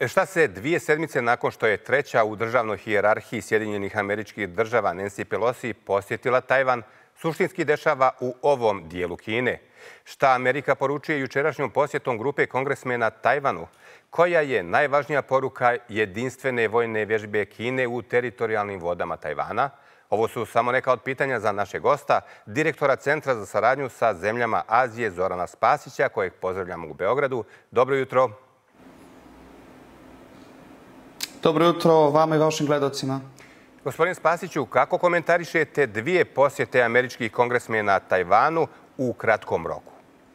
Šta se 2 sedmice nakon što je treća u državnoj hijerarhiji Sjedinjenih Američkih Država Nancy Pelosi posjetila Tajvan, suštinski dešava u ovom dijelu Kine? Šta Amerika poručuje jučerašnjom posjetom grupe kongresmena Tajvanu? Koja je najvažnija poruka jedinstvene vojne vježbe Kine u teritorijalnim vodama Tajvana? Ovo su samo neka od pitanja za našeg gosta, direktora Centra za saradnju sa zemljama Azije Zorana Spasića, kojeg pozdravljamo u Beogradu. Dobro jutro. Dobro jutro vama i vašim gledocima. Gospodin Spasiću, kako komentarišete 2 posjete američkih kongresmena Tajvanu u kratkom roku?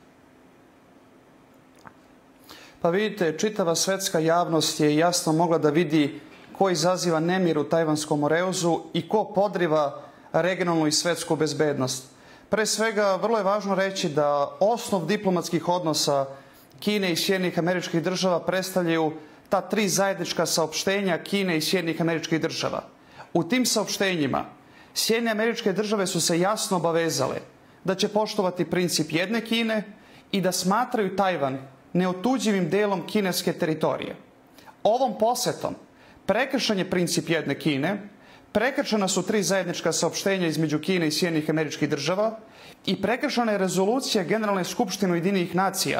Pa vidite, čitava svetska javnost je jasno mogla da vidi ko izaziva nemir u Tajvanskom Moreuzu i ko podriva regionalnu i svetsku bezbednost. Pre svega, vrlo je važno reći da osnov diplomatskih odnosa Kine i Sjedinjenih Američkih Država predstavljaju ta 3 zajednička saopštenja Kine i Sjedinjenih Američkih Država. U tim saopštenjima Sjedinjene Američke Države su se jasno obavezale da će poštovati princip jedne Kine i da smatraju Tajvan neotuđivim delom kineske teritorije. Ovom posetom prekršen je princip jedne Kine, prekršena su 3 zajednička saopštenja između Kine i Sjedinjenih Američkih Država i prekršena je rezolucija Generalne skupštine Ujedinjenih nacija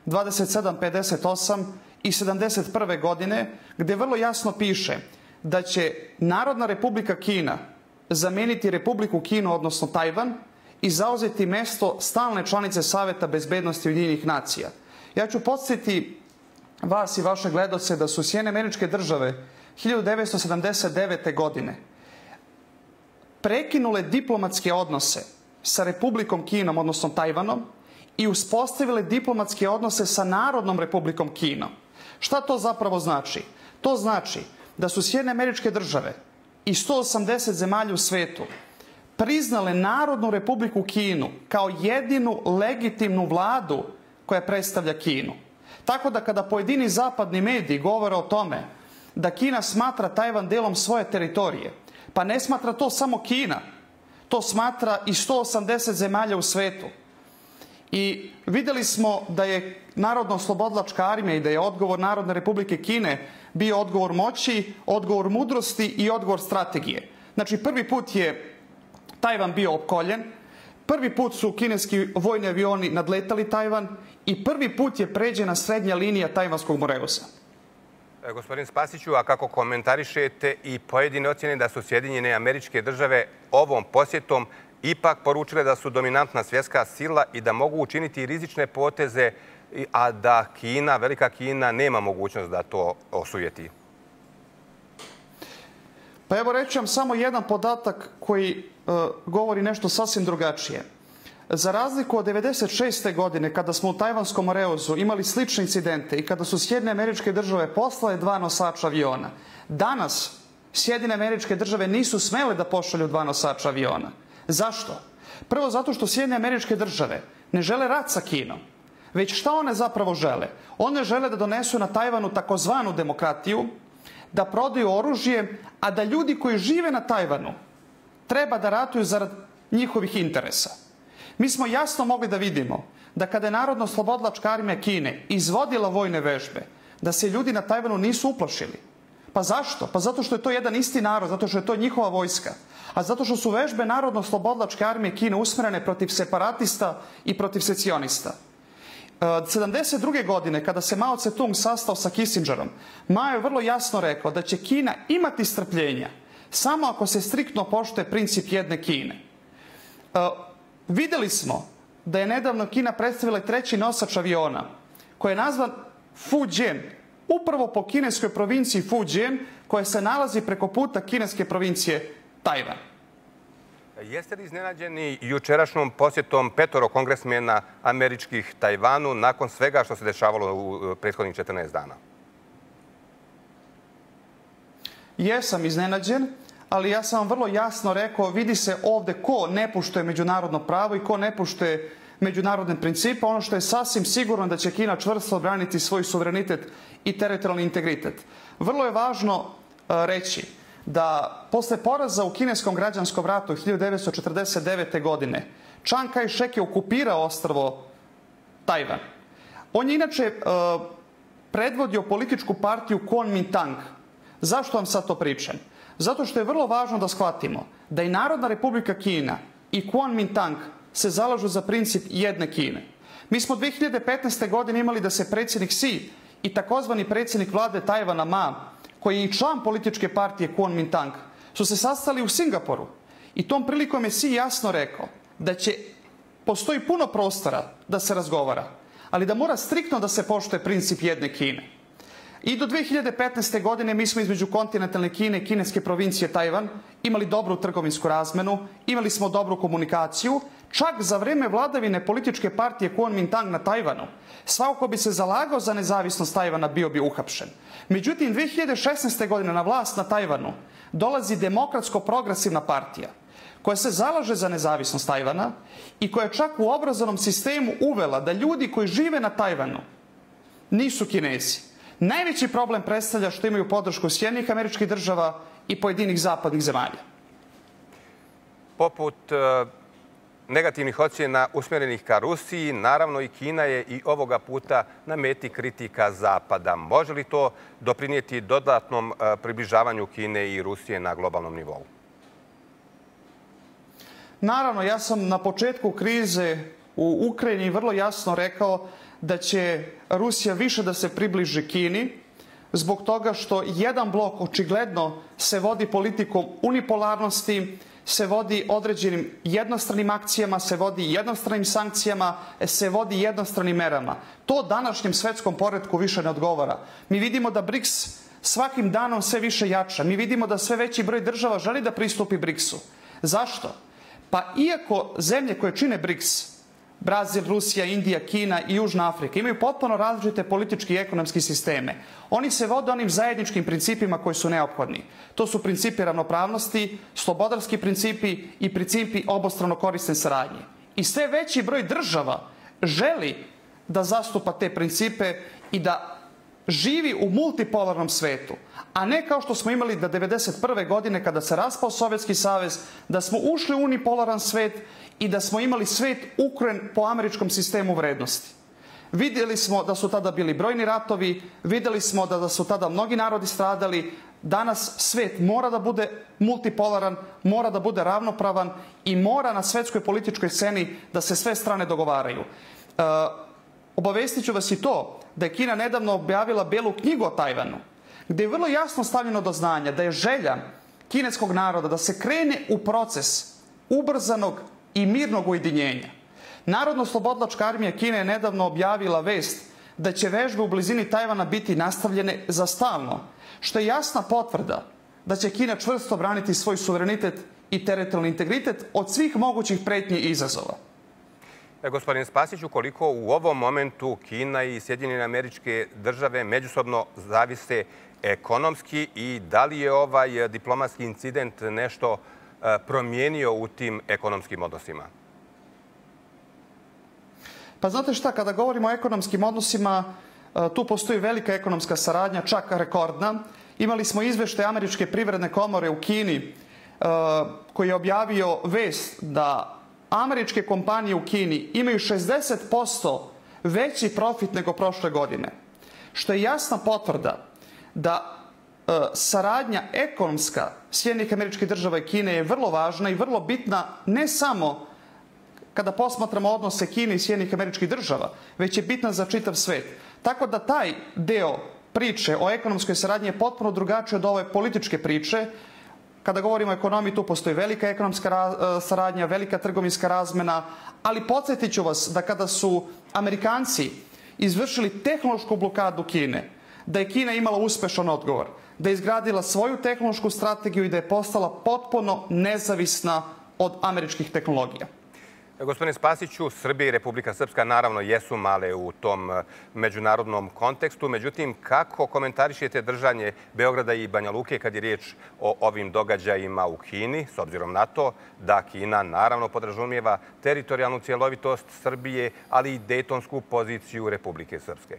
2758 i 71. godine, gde vrlo jasno piše da će Narodna Republika Kina zameniti Republiku Kinu, odnosno Tajvan, i zauzeti mesto stalne članice Saveta bezbednosti Ujedinjenih nacija. Ja ću podsjetiti vas i vaše gledaoce da su Sjedinjene Američke Države 1979. godine prekinule diplomatske odnose sa Republikom Kinom, odnosno Tajvanom, i uspostavile diplomatske odnose sa Narodnom Republikom Kinom. Šta to zapravo znači? To znači da su Sjedinjene Američke Države i 180 zemalja u svetu priznale Narodnu Republiku Kinu kao jedinu legitimnu vladu koja predstavlja Kinu. Tako da kada pojedini zapadni mediji govore o tome da Kina smatra Tajvan delom svoje teritorije, pa ne smatra to samo Kina, to smatra i 180 zemalja u svetu. I vidjeli smo da je Narodno-oslobodilačka armija i da je odgovor Narodne Republike Kine bio odgovor moći, odgovor mudrosti i odgovor strategije. Znači, prvi put je Tajvan bio opkoljen, prvi put su kineski vojni avioni nadletali Tajvan i prvi put je pređena srednja linija Tajvanskog Moreuza. Gospodin Spasiću, a kako komentarišete i pojedine ocjene da su Sjedinjene Američke Države ovom posjetom ipak poručile da su dominantna svjetska sila i da mogu učiniti rizične poteze, a da Kina, velika Kina, nema mogućnost da to osujeti? Pa evo reći vam samo jedan podatak koji govori nešto sasvim drugačije. Za razliku od 1996. godine, kada smo u Tajvanskom Moreuzu imali slične incidente i kada su Sjedinjene Američke Države poslale 2 nosača aviona, danas Sjedinjene Američke Države nisu smele da pošalju 2 nosača aviona. Zašto? Prvo zato što Sjedinjene Američke Države ne žele rat sa Kinom, već šta one zapravo žele? One žele da donesu na Tajvanu takozvanu demokratiju, da prodaju oružje, a da ljudi koji žive na Tajvanu treba da ratuju zarad njihovih interesa. Mi smo jasno mogli da vidimo da kada je Narodno-oslobodilačka armija Kine izvodila vojne vežbe, da se ljudi na Tajvanu nisu uplašili. Pa zašto? Pa zato što je to jedan isti narod, zato što je to njihova vojska. A zato što su vežbe Narodno-oslobodilačke armije Kine usmerene protiv separatista i protiv secesionista. 1972. godine, kada se Mao Tse-tung sastao sa Kissingerom, Mao je vrlo jasno rekao da će Kina imati strpljenja samo ako se striktno poštuje princip jedne Kine. Vidjeli smo da je nedavno Kina predstavila 3. nosač aviona, koji je nazvan Fujian, upravo po kineskoj provinciji Fujian, koja se nalazi preko puta kineske provincije Tajvan. Jeste li iznenađeni jučerašnjom posjetom 5 kongresmena američkih Tajvanu nakon svega što se dešavalo u prethodnih 14 dana? Jesam iznenađen, ali ja sam vam vrlo jasno rekao, vidi se ovde ko ne poštuje međunarodno pravo i ko ne poštuje međunarodne principe. Ono što je sasvim sigurno da će Kina čvrsto odbraniti svoj suverenitet i teritorijalni integritet. Vrlo je važno reći da posle poraza u kineskom građanskom ratu 1949. godine Chiang Kai-shek je okupirao ostrvo Tajvan. On je inače predvodio političku partiju Kuomintang. Zašto vam sad to pričam? Zato što je vrlo važno da shvatimo da i Narodna Republika Kina i Kuomintang se zalažu za princip jedne Kine. Mi smo 2015. godine imali da se predsjednik Xi i takozvani predsjednik vlade Tajvana Ma, koji je i član političke partije Kuomintang, su se sastali u Singapuru. I tom prilikom je Xi jasno rekao da postoji puno prostora da se razgovara, ali da mora striktno da se poštuje princip jedne Kine. I do 2015. godine mi smo između kontinentalne Kine i kineske provincije Tajvan imali dobru trgovinsku razmenu, imali smo dobru komunikaciju, čak za vreme vladavine političke partije Kuomintang na Tajvanu. Svako ko bi se zalagao za nezavisnost Tajvana bio bi uhapšen. Međutim, 2016. godine na vlast na Tajvanu dolazi Demokratsko-progresivna partija koja se zalaže za nezavisnost Tajvana i koja čak u obrazovnom sistemu uvela da ljudi koji žive na Tajvanu nisu Kinezi. Najveći problem predstavlja što imaju podršku Sjedinjenih Američkih Država i pojedinih zapadnih zemalja. Poput negativnih ocjena usmjerenih ka Rusiji, naravno i Kina je i ovoga puta na meti kritika Zapada. Može li to doprinijeti dodatnom približavanju Kine i Rusije na globalnom nivou? Naravno, ja sam na početku krize u Ukrajini vrlo jasno rekao da će Rusija više da se približi Kini zbog toga što jedan blok očigledno se vodi politikom unipolarnosti, se vodi određenim jednostranim akcijama, se vodi jednostranim sankcijama, se vodi jednostranim merama. To današnjem svetskom poretku više ne odgovara. Mi vidimo da BRICS svakim danom sve više jača. Mi vidimo da sve veći broj država želi da pristupi BRICS-u. Zašto? Pa iako zemlje koje čine BRICS, Brazil, Rusija, Indija, Kina i Južna Afrika, imaju potpuno različite političke i ekonomske sisteme. Oni se vode onim zajedničkim principima koji su neophodni. To su principi ravnopravnosti, slobodarski principi i principi obostrano korisne saradnje. I sve veći broj država želi da zastupa te principe i da živi u multipolarnom svetu, a ne kao što smo imali da 1991. godine kada se raspao Sovjetski savez, da smo ušli u unipolaran svet i da smo imali svet ukrojen po američkom sistemu vrednosti. Vidjeli smo da su tada bili brojni ratovi, vidjeli smo da su tada mnogi narodi stradali. Danas svet mora da bude multipolaran, mora da bude ravnopravan i mora na svetskoj političkoj sceni da se sve strane dogovaraju. Obavestit ću vas i to da je Kina nedavno objavila Belu knjigu o Tajvanu, gdje je vrlo jasno stavljeno do znanja da je želja kineskog naroda da se krene u proces ubrzanog i mirnog ujedinjenja. Narodno-slobodilačka armija Kine je nedavno objavila vest da će vežbe u blizini Tajvana biti nastavljene za stalno, što je jasna potvrda da će Kina čvrsto braniti svoj suverenitet i teritorijalni integritet od svih mogućih pretnji i izazova. Gospodin Spasiću, koliko u ovom momentu Kina i Sjedinjene Američke Države međusobno zavise ekonomski i da li je ovaj diplomatski incident nešto promijenio u tim ekonomskim odnosima? Pa znate šta, kada govorimo o ekonomskim odnosima, tu postoji velika ekonomska saradnja, čak rekordna. Imali smo izveštaj Američke privredne komore u Kini koji je objavio vest da američke kompanije u Kini imaju 60% veći profit nego prošle godine. Što je jasna potvrda da saradnja ekonomska Sjedinjenih Američkih Država i Kine je vrlo važna i vrlo bitna ne samo kada posmatramo odnose Kine i Sjedinjenih Američkih Država, već je bitna za čitav svet. Tako da taj deo priče o ekonomskoj saradnji je potpuno drugačiji od ove političke priče. Kada govorimo o ekonomiji, tu postoji velika ekonomska saradnja, velika trgovinska razmena, ali podsjetit ću vas da kada su Amerikanci izvršili tehnološku blokadu Kine, da je Kina imala uspešan odgovor, da je izgradila svoju tehnološku strategiju i da je postala potpuno nezavisna od američkih tehnologija. Gospodine Spasiću, Srbija i Republika Srpska naravno jesu male u tom međunarodnom kontekstu. Međutim, kako komentarišete držanje Beograda i Banja Luke kad je riječ o ovim događajima u Kini, s obzirom na to da Kina naravno podrazumijeva teritorijalnu cjelovitost Srbije, ali i dejtonsku poziciju Republike Srpske?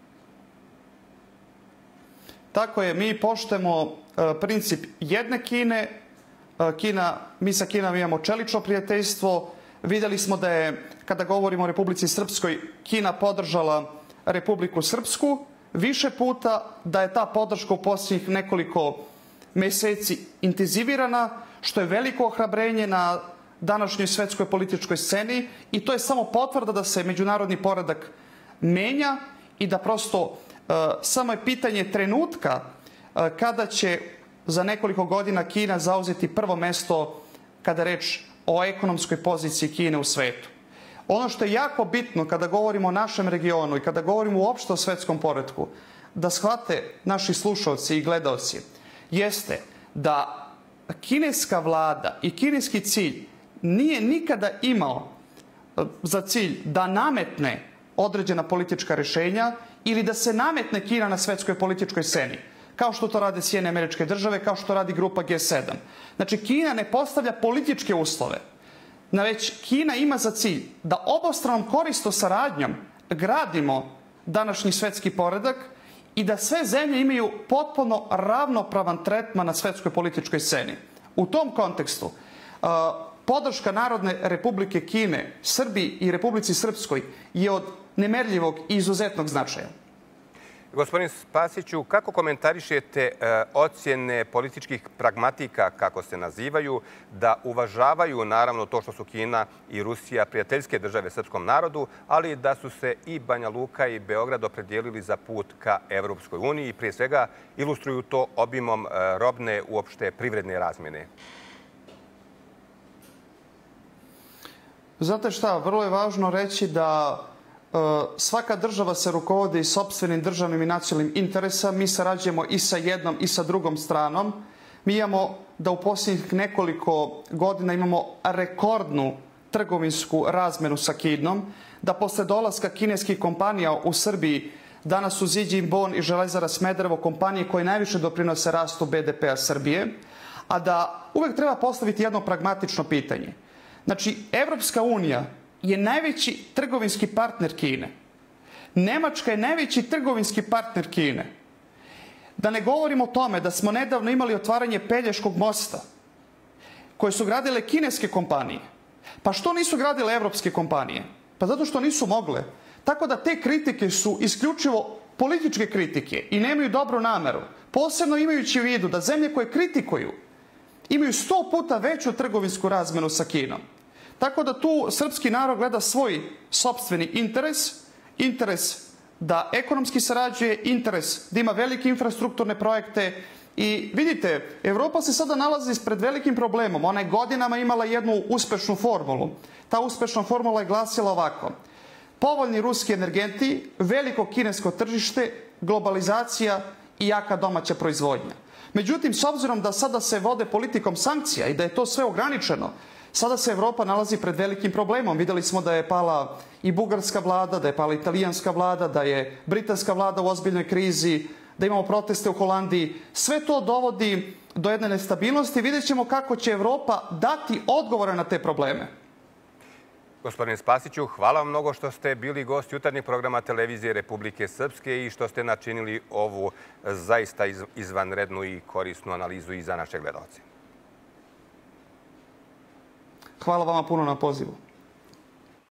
Tako je, mi poštujemo princip jedne Kine. Mi sa Kinom imamo čelično prijateljstvo. Vidjeli smo da je, kada govorimo o Republici Srpskoj, Kina podržala Republiku Srpsku. više puta, da je ta podrška u posljednjih nekoliko meseci intenzivirana, što je veliko ohrabrenje na današnjoj svetskoj političkoj sceni i to je samo potvrda da se međunarodni poredak menja i da prosto samo je pitanje trenutka kada će za nekoliko godina Kina zauzeti prvo mesto kada je reč o ekonomskoj poziciji Kine u svetu. Ono što je jako bitno kada govorimo o našem regionu i kada govorimo uopšte o svetskom poretku, da shvate naši slušalci i gledaoci, jeste da kineska vlada i kineski cilj nije nikada imao za cilj da nametne određena politička rješenja ili da se nametne Kina na svetskoj političkoj sceni, kao što to rade Sjedinjene Američke Države, kao što radi grupa G7. Znači, Kina ne postavlja političke uslove, već Kina ima za cilj da obostranom korisnom saradnjom gradimo današnji svetski poredak i da sve zemlje imaju potpuno ravnopravan tretman na svetskoj političkoj sceni. U tom kontekstu, podrška Narodne Republike Kine, Srbiji i Republici Srpskoj je od nemerljivog i izuzetnog značaja. Gospodin Spasiću, kako komentarišete ocjene političkih pragmatika, kako se nazivaju, da uvažavaju naravno to što su Kina i Rusija prijateljske države srpskom narodu, ali da su se i Banja Luka i Beograd opredijelili za put ka Evropskoj uniji i prije svega ilustruju to obimom robne uopšte privredne razmjene? Znate šta, vrlo je važno reći da svaka država se rukovodi sopstvenim državnim i nacionalnim interesa. Mi sarađujemo i sa jednom i sa drugom stranom. Mi imamo da u posljednjih nekoliko godina imamo rekordnu trgovinsku razmenu sa Kinom, da posle dolaska kineskih kompanija u Srbiji danas su Xi Jinping i Železara Smederevo kompanije koje najviše doprinose rastu BDP-a Srbije, a da uvek treba postaviti jedno pragmatično pitanje. Znači, Evropska unija je najveći trgovinski partner Kine. Nemačka je najveći trgovinski partner Kine. Da ne govorimo o tome da smo nedavno imali otvaranje Pelješkog mosta koje su gradile kineske kompanije. Pa što nisu gradile evropske kompanije? Pa zato što nisu mogle. Tako da te kritike su isključivo političke kritike i nemaju dobru nameru. Posebno imajući u vidu da zemlje koje kritikuju imaju 100 puta veću trgovinsku razmenu sa Kinom. Tako da tu srpski narod gleda svoj sopstveni interes da ekonomski sarađuje, interes da ima velike infrastrukturne projekte. I vidite, Evropa se sada nalazi ispred velikim problemom. Ona je godinama imala jednu uspešnu formulu. Ta uspešna formula je glasila ovako: povoljni ruski energenti, veliko kinesko tržište, globalizacija i jaka domaća proizvodnja. Međutim, s obzirom da sada se vode politikom sankcija i da je to sve ograničeno, sada se Evropa nalazi pred velikim problemom. Videli smo da je pala i bugarska vlada, da je pala italijanska vlada, da je britanska vlada u ozbiljnoj krizi, da imamo proteste u Holandiji. Sve to dovodi do jedne nestabilnosti. Vidjet ćemo kako će Evropa dati odgovore na te probleme. Gospodine Spasiću, hvala vam mnogo što ste bili gost jutarnjeg programa Televizije Republike Srpske i što ste načinili ovu zaista izvanrednu i korisnu analizu i za naše gledaoce. Hvala vama puno na pozivu.